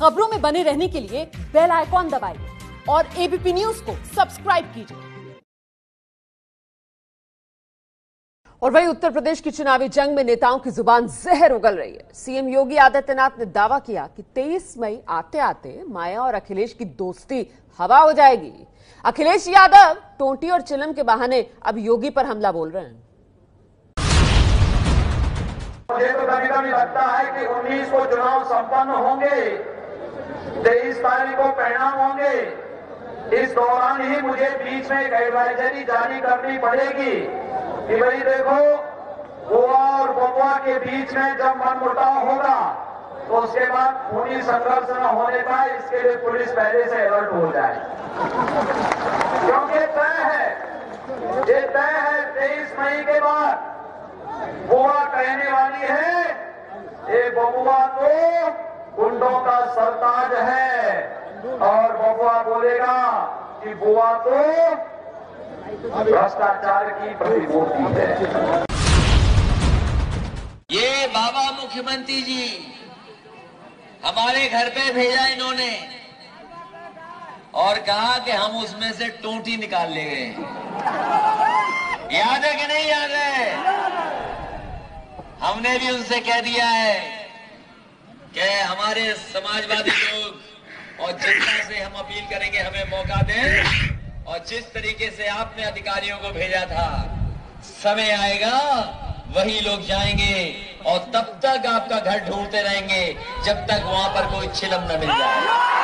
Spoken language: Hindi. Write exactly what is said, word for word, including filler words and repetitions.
खबरों में बने रहने के लिए बेल आइकॉन दबाइए और एबीपी न्यूज को सब्सक्राइब कीजिए। और वहीं उत्तर प्रदेश की चुनावी जंग में नेताओं की जुबान जहर उगल रही है। सीएम योगी आदित्यनाथ ने दावा किया कि तेईस मई आते आते माया और अखिलेश की दोस्ती हवा हो जाएगी। अखिलेश यादव टोंटी और चिलम के बहाने अब योगी पर हमला बोल रहे हैं। मुझे तो कभी कभी लगता है कि उन्नीस को चुनाव संपन्न होंगे, तेईस तारीख को परिणाम होंगे। इस दौरान ही मुझे बीच में एक एडवाइजरी जारी करनी पड़ेगी कि भाई देखो, गोवा और बबुआ के बीच में जब मनमुटाव होगा तो उसके बाद खूनी संघर्ष न होने का इसके लिए पुलिस पहले से अलर्ट हो जाए, क्योंकि तय है, ये तय है तेईस मई के बाद गोवा कहने वाली है ये बबुआ तो गुंडों का सरताज है, और बबुआ बोलेगा कि बुआ तो भ्रष्टाचार की प्रतिमूर्ति है। ये बाबा मुख्यमंत्री जी हमारे घर पे भेजा इन्होंने और कहा कि हम उसमें से टोंटी निकाल ले गए। याद है कि नहीं याद है? हमने भी उनसे कह दिया है कि हमारे समाजवादी लोग और जनता से हम अपील करेंगे हमें मौका दें, और जिस तरीके से आपने अधिकारियों को भेजा था, समय आएगा वही लोग जाएंगे और तब तक आपका घर ढूंढते रहेंगे जब तक वहां पर कोई चिलम न मिल जाए।